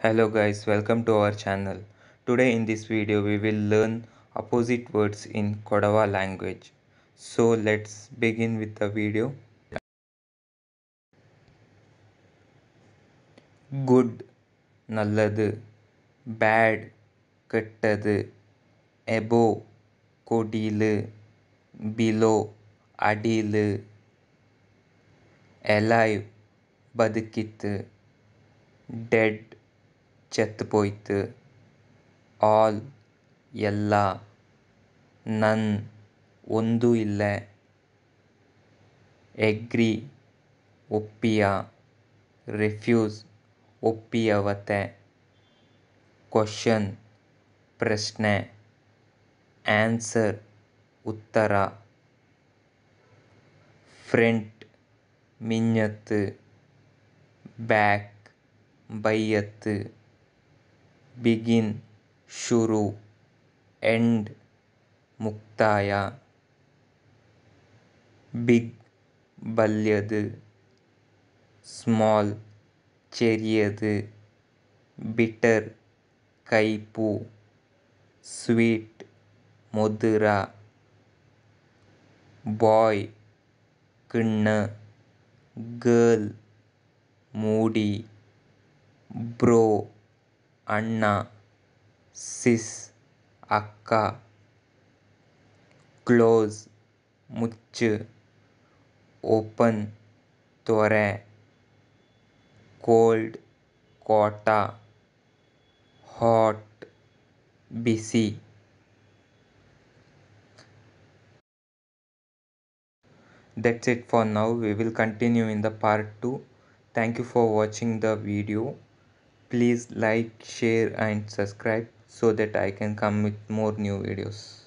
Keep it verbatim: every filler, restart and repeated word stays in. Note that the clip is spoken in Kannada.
Hello guys, welcome to our channel. Today in this video we will learn opposite words in Kodava language. So let's begin with the video. Good நல்லது, bad கெட்டது, above கொடியிலு, below அடியிலு, alive ಬದುಕಿತ್ತು, dead செத்து போய்த்து, all ಎಲ್ಲ, none ಒಂದು ಇಲ್ಲ, agree ಒಪ್ಪಿಯ, refuse ಒಪ್ಪಿಯವತೆ, question ಪ್ರಶ್ನೆ, answer ಉತ್ತರ, front ಮಿಂಜತ್ತು, back ಬೈಯತ್ತು, begin ಶುರು, end ಮುಕ್ತಾಯ, big ಬಲ್ಯದು, small ಚೆರಿಯದು, bitter ಕೈಪು, sweet ಮಧುರ, boy கிண்ண, girl ಮೂಡಿ, bro ಅಣ್ಣ, sis ಅಕ್ಕ, close ಮುಚ್ಚು, open ತೊರೆ, cold Kota, hot busy. That's it for now. We will continue in the part two. Thank you for watching the video. Please like, share and subscribe so that I can come with more new videos.